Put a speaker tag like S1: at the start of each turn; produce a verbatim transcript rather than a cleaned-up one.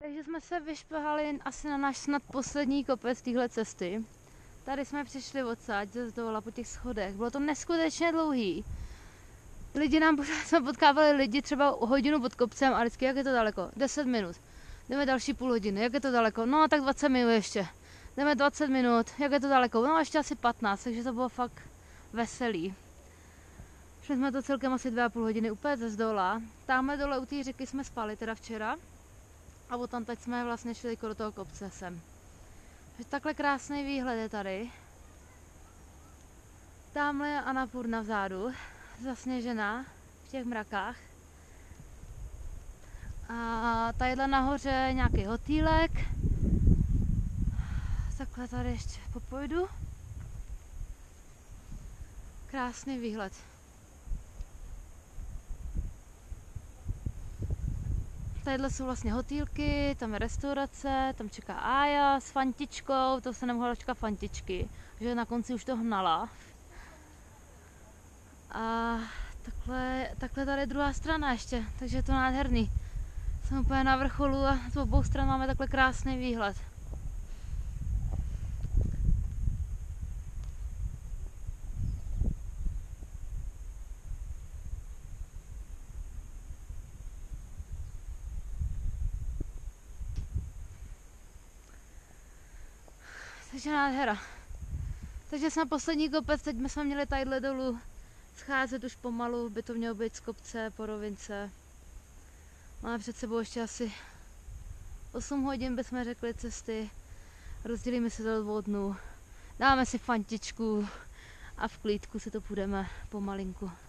S1: Takže jsme se vyšplhali asi na náš snad poslední kopec téhle cesty. Tady jsme přišli odsaď ze zdola po těch schodech. Bylo to neskutečně dlouhý. Lidi nám pořád jsme potkávali lidi třeba hodinu pod kopcem a vždycky, jak je to daleko? deset minut. Jdeme další půl hodiny, jak je to daleko? No tak dvacet minut ještě. Jdeme dvacet minut, jak je to daleko? No ještě asi patnáct, takže to bylo fakt veselý. Šli jsme to celkem asi dvě a půl hodiny úplně ze zdola. Tamhle dole u té řeky jsme spali teda včera. A potom teď jsme vlastně šli jako do toho kopce sem. Takhle krásný výhled je tady. Tamhle je Annapurna vzadu, zasněžená v těch mrakách. A tadyhle nahoře je nějaký hotýlek. Takhle tady ještě popojdu. Krásný výhled. Tadyhle jsou vlastně hotýlky, tam je restaurace, tam čeká Ája s Fantičkou, to se nemohla čekat Fantičky, že na konci už to hnala. A takhle, takhle tady je druhá strana ještě, takže je to nádherný. Jsem úplně na vrcholu a z obou stran máme takhle krásný výhled. Takže nádhera. Takže jsme poslední kopec, teď jsme měli tadyhle dolů scházet už pomalu, by to mělo být z kopce po rovince. Máme před sebou ještě asi osm hodin, bychom řekli, cesty. Rozdělíme si to do dvou dnů. Dáme si Fantičku a v klídku si to půjdeme pomalinku.